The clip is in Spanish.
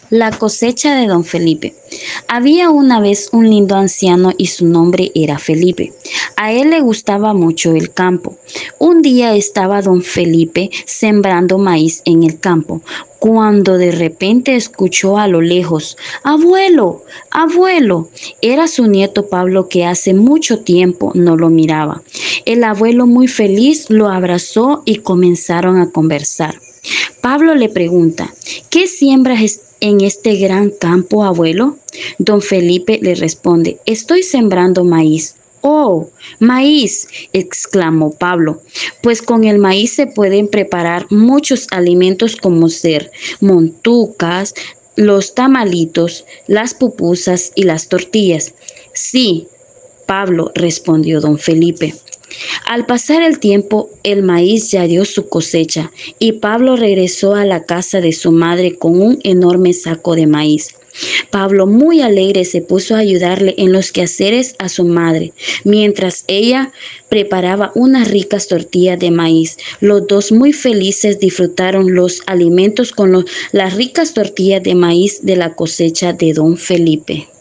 La cosecha de don Felipe. Había una vez un lindo anciano y su nombre era Felipe. A él le gustaba mucho el campo. Un día estaba don Felipe sembrando maíz en el campo, cuando de repente escuchó a lo lejos: ¡Abuelo! ¡Abuelo! Era su nieto Pablo, que hace mucho tiempo no lo miraba. El abuelo, muy feliz, lo abrazó y comenzaron a conversar. Pablo le pregunta: ¿qué siembras en este gran campo, abuelo? Don Felipe le responde: estoy sembrando maíz. ¡Oh, maíz!, exclamó Pablo. Pues con el maíz se pueden preparar muchos alimentos, como ser montucas, los tamalitos, las pupusas y las tortillas. Sí, Pablo, respondió don Felipe. Al pasar el tiempo, el maíz ya dio su cosecha y Pablo regresó a la casa de su madre con un enorme saco de maíz. Pablo, muy alegre, se puso a ayudarle en los quehaceres a su madre, mientras ella preparaba unas ricas tortillas de maíz. Los dos, muy felices, disfrutaron los alimentos con las ricas tortillas de maíz de la cosecha de don Felipe.